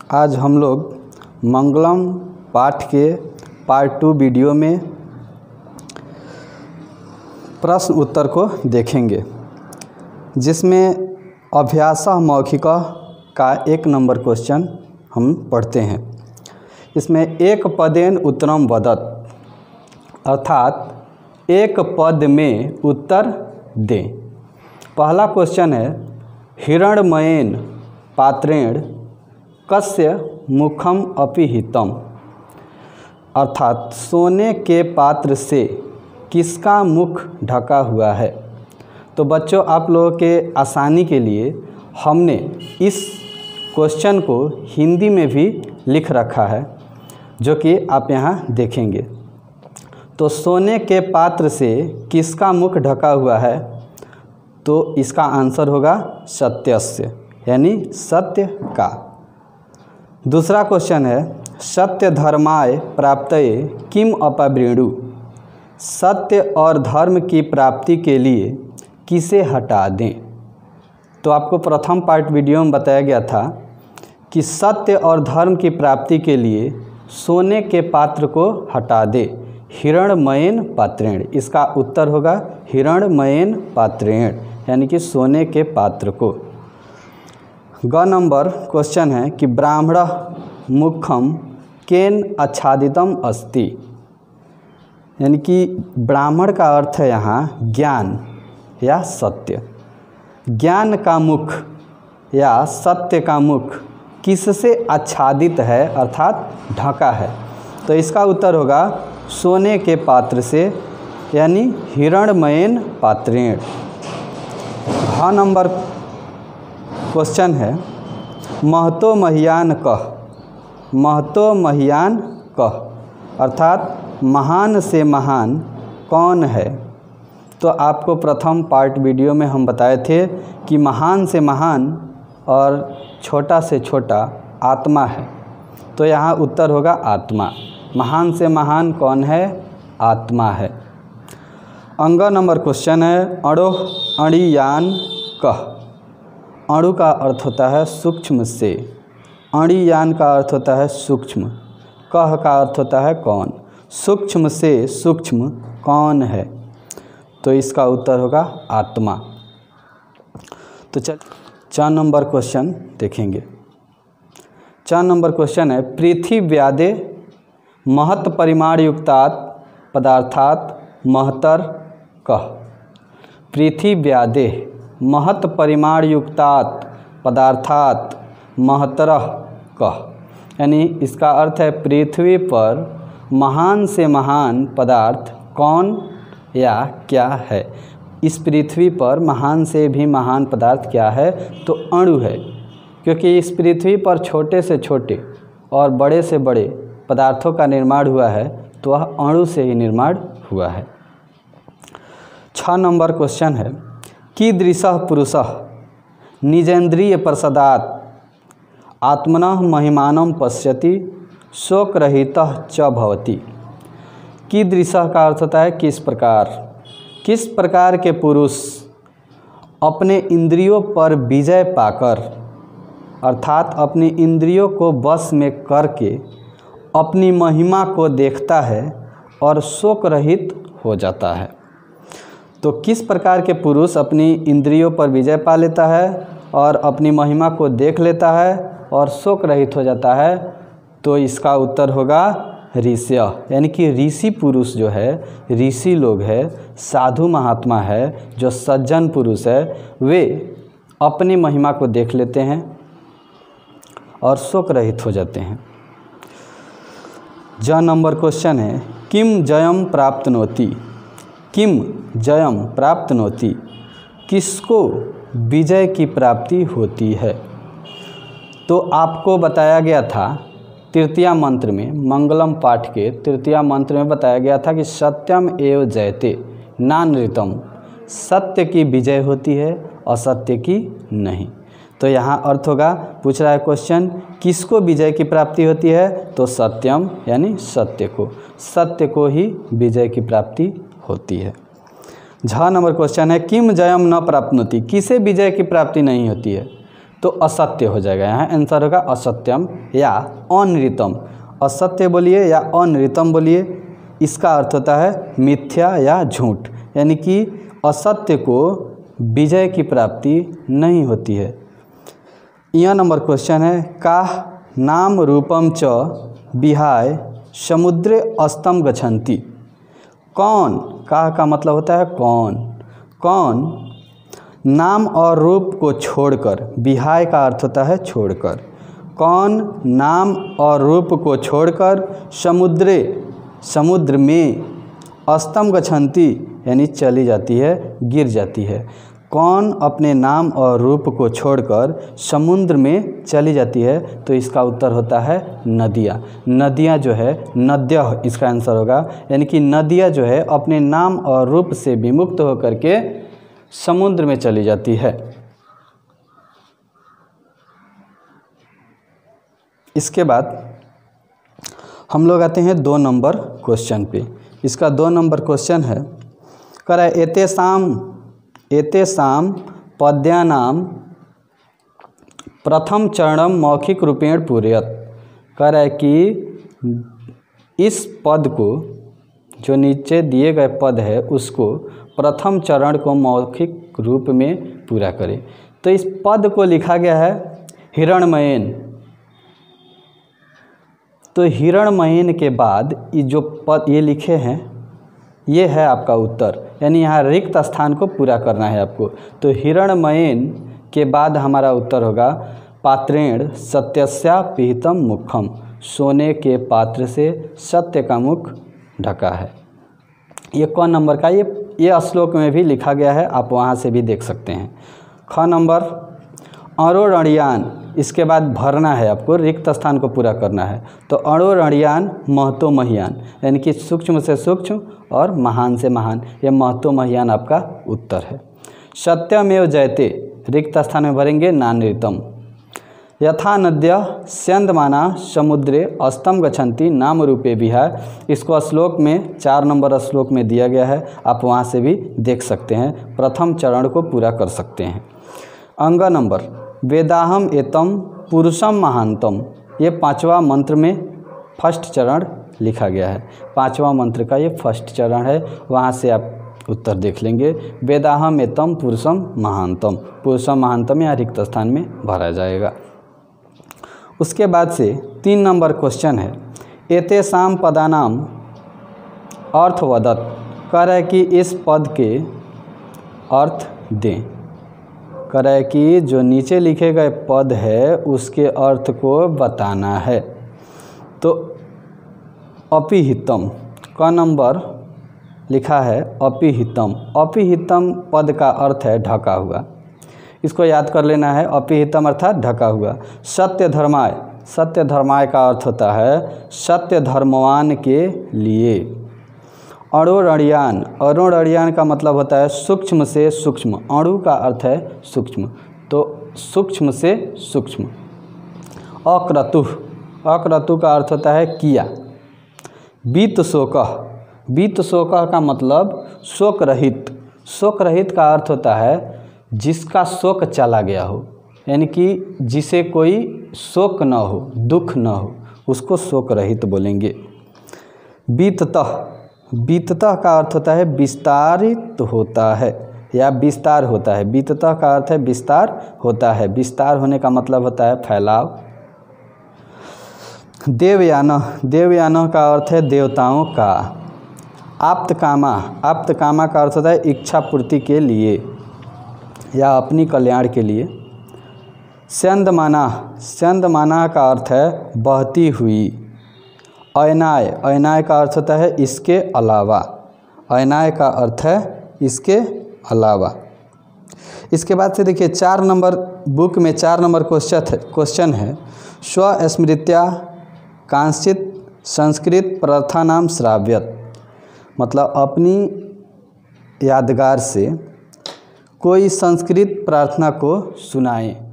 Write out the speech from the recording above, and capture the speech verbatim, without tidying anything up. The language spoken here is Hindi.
आज हम लोग मंगलम पाठ के पार्ट टू वीडियो में प्रश्न उत्तर को देखेंगे, जिसमें अभ्यासः मौखिकः का एक नंबर क्वेश्चन हम पढ़ते हैं। इसमें एक पदेन उत्तरम वदत, अर्थात एक पद में उत्तर दें। पहला क्वेश्चन है, हिरण्मयेन पात्रेण कस्य मुखम अपि हितम, अर्थात सोने के पात्र से किसका मुख ढका हुआ है। तो बच्चों, आप लोगों के आसानी के लिए हमने इस क्वेश्चन को हिंदी में भी लिख रखा है, जो कि आप यहाँ देखेंगे। तो सोने के पात्र से किसका मुख ढका हुआ है, तो इसका आंसर होगा सत्यस्य, यानी सत्य का। दूसरा क्वेश्चन है, सत्य धर्माय प्राप्तये किम अपवृणु, सत्य और धर्म की प्राप्ति के लिए किसे हटा दें। तो आपको प्रथम पार्ट वीडियो में बताया गया था कि सत्य और धर्म की प्राप्ति के लिए सोने के पात्र को हटा दे, हिरण्मयेन पात्रेण। इसका उत्तर होगा हिरण्मयेन पात्रेण, यानी कि सोने के पात्र को। ग नंबर क्वेश्चन है कि ब्राह्मणः मुखम केन आच्छादितम अस्ति, यानी कि ब्राह्मण का अर्थ है यहाँ ज्ञान या सत्य। ज्ञान का मुख या सत्य का मुख किससे आच्छादित है, अर्थात ढका है। तो इसका उत्तर होगा सोने के पात्र से, यानी हिरण्मयेन पात्रेण। हाँ नंबर क्वेश्चन है, महतो महीयान कह, महतो महीयान कह, अर्थात महान से महान कौन है। तो आपको प्रथम पार्ट वीडियो में हम बताए थे कि महान से महान और छोटा से छोटा आत्मा है। तो यहाँ उत्तर होगा आत्मा। महान से महान कौन है, आत्मा है। अंग नंबर क्वेश्चन है, अणो अणियान कह, अणु का अर्थ होता है सूक्ष्म से, अणियान का अर्थ होता है सूक्ष्म, कह का अर्थ होता है कौन, सूक्ष्म से सूक्ष्म कौन है। तो इसका उत्तर होगा आत्मा। तो चल चार नंबर क्वेश्चन देखेंगे। चार नंबर क्वेश्चन है, पृथिव्यादे महत् परिमाण युक्तात् पदार्थात् महतर कह, पृथिव्यादे महत् परिमाण युक्तात् पदार्थात् महतरः कह, यानी इसका अर्थ है पृथ्वी पर महान से महान पदार्थ कौन या क्या है। इस पृथ्वी पर महान से भी महान पदार्थ क्या है, तो अणु है, क्योंकि इस पृथ्वी पर छोटे से छोटे और बड़े से बड़े पदार्थों का निर्माण हुआ है, तो वह अणु से ही निर्माण हुआ है। छह नंबर क्वेश्चन है, कीदृशः पुरुषः निजेन्द्रिय प्रसादात् आत्मनः महिमानं पश्यति शोकरहितः च भवति। कीदृशः का अर्थ होता है किस प्रकार, किस प्रकार के पुरुष अपने इंद्रियों पर विजय पाकर, अर्थात अपनी इंद्रियों को वश में करके अपनी महिमा को देखता है और शोक रहित हो जाता है। तो किस प्रकार के पुरुष अपनी इंद्रियों पर विजय पा लेता है और अपनी महिमा को देख लेता है और शोक रहित हो जाता है, तो इसका उत्तर होगा ऋषय, यानी कि ऋषि पुरुष जो है, ऋषि लोग है, साधु महात्मा है, जो सज्जन पुरुष है, वे अपनी महिमा को देख लेते हैं और शोक रहित हो जाते हैं। ज नंबर क्वेश्चन है, किम जयम प्राप्तनोति, किम जयम प्राप्तनोति, किसको विजय की प्राप्ति होती है। तो आपको बताया गया था तृतीया मंत्र में, मंगलम पाठ के तृतीया मंत्र में बताया गया था कि सत्यम एव जयते नानृतम, सत्य की विजय होती है, असत्य की नहीं। तो यहाँ अर्थ होगा, पूछ रहा है क्वेश्चन, किसको विजय की प्राप्ति होती है, तो सत्यम, यानी सत्य को, सत्य को ही विजय की प्राप्ति होती है। झ नंबर क्वेश्चन है, किम जयम न प्राप्नोति, किसे विजय की प्राप्ति नहीं होती है। तो असत्य हो जाएगा। यहाँ आंसर होगा असत्यम या अनृतम। असत्य बोलिए या अनृतम बोलिए, इसका अर्थ होता है मिथ्या या झूठ, यानी कि असत्य को विजय की प्राप्ति नहीं होती है। यह नंबर क्वेश्चन है, का नाम रूपम च विहाय समुद्रे अस्तम गच्छन्ति। कौन, का का मतलब होता है कौन, कौन नाम और रूप को छोड़कर, विहाय का अर्थ होता है छोड़कर, कौन नाम और रूप को छोड़कर समुद्रे, समुद्र में, अस्तम गच्छन्ति यानी चली जाती है, गिर जाती है। कौन अपने नाम और रूप को छोड़कर समुद्र में चली जाती है, तो इसका उत्तर होता है नदियाँ। नदियाँ जो है, नद्य इसका आंसर होगा, यानी कि नदियाँ जो है अपने नाम और रूप से विमुक्त होकर के समुद्र में चली जाती है। इसके बाद हम लोग आते हैं दो नंबर क्वेश्चन पे। इसका दो नंबर क्वेश्चन है, कह रहा है एतेषाम एतेषाम पद्यानाम प्रथम चरणम मौखिक रूपेण पूरयत। कह रहा है कि इस पद को, जो नीचे दिए गए पद है, उसको प्रथम चरण को मौखिक रूप में पूरा करें। तो इस पद को लिखा गया है हिरण्मयेन। तो हिरण्मयेन के बाद ये जो पद ये लिखे हैं, ये है आपका उत्तर, यानी यहाँ रिक्त स्थान को पूरा करना है आपको। तो हिरण्मयेन के बाद हमारा उत्तर होगा पात्रेण सत्यस्या पिहितम मुखम। सोने के पात्र से सत्य का मुख ढका है। ये कौन नंबर का, ये ये श्लोक में भी लिखा गया है, आप वहाँ से भी देख सकते हैं। ख नंबर अणोरणियान, इसके बाद भरना है आपको, रिक्त स्थान को पूरा करना है। तो अणोरणियान महतो महियान, यानी कि सूक्ष्म से सूक्ष्म और महान से महान, यह महतो महियान आपका उत्तर है। सत्यमेव जयते, रिक्त स्थान में भरेंगे नानृतम। यथा नद्य स्यंदमाना समुद्रे अस्तम गच्छन्ति नाम रूपे विहाय। इसको श्लोक में, चार नंबर श्लोक में दिया गया है, आप वहाँ से भी देख सकते हैं, प्रथम चरण को पूरा कर सकते हैं। अंग नंबर वेदाहम एतम पुरुषम महानतम, ये पांचवा मंत्र में फर्स्ट चरण लिखा गया है। पांचवा मंत्र का ये फर्स्ट चरण है, वहाँ से आप उत्तर देख लेंगे। वेदाहम एतम पुरुषम महानतम, पुरुषम महानतम यहाँ रिक्त स्थान में भरा जाएगा। उसके बाद से तीन नंबर क्वेश्चन है, एतेषाम पदानाम अर्थ वदत। कह रहा है कि इस पद के अर्थ दें। कह रहा है कि जो नीचे लिखे गए पद है उसके अर्थ को बताना है। तो अपिहितम का नंबर लिखा है अपिहितम। अपिहितम पद का अर्थ है ढका हुआ, इसको याद कर लेना है। अपिहितम अर्थात ढका हुआ। सत्य धर्माय, सत्य धर्माय का अर्थ होता है सत्य धर्मवान के लिए। अणोरणियान, अणोरणियान का मतलब होता है सूक्ष्म से सूक्ष्म। अणु का अर्थ है सूक्ष्म, तो सूक्ष्म से सूक्ष्म। अक्रतुः, अक्रतु का अर्थ होता है किया। बीत शोकः, बीत शोकः का मतलब शोक रहित। शोक रहित का अर्थ होता है जिसका शोक चला गया हो, यानी कि जिसे कोई शोक न हो, दुख न हो, उसको शोक रहित बोलेंगे। बीततः, बीततः का अर्थ होता है विस्तारित होता है या विस्तार होता है। बीततः का अर्थ है विस्तार होता है। विस्तार होने का मतलब होता है फैलाव। देवयान, देवयान का अर्थ है देवताओं का। आप्तकामा, आप्तकामा का अर्थ होता है इच्छा पूर्ति के लिए या अपनी कल्याण के लिए। स्यंदमाना, स्यंदमाना का अर्थ है बहती हुई। अयनाय, अयनाय का अर्थ होता है इसके अलावा। अयनाय का अर्थ है इसके अलावा। इसके बाद से देखिए चार नंबर बुक में चार नंबर क्वेश्चन है क्वेश्चन है स्वस्मृत्या कांचित संस्कृत प्रार्थनाम श्राव्यत। मतलब अपनी यादगार से कोई संस्कृत प्रार्थना को सुनाएं।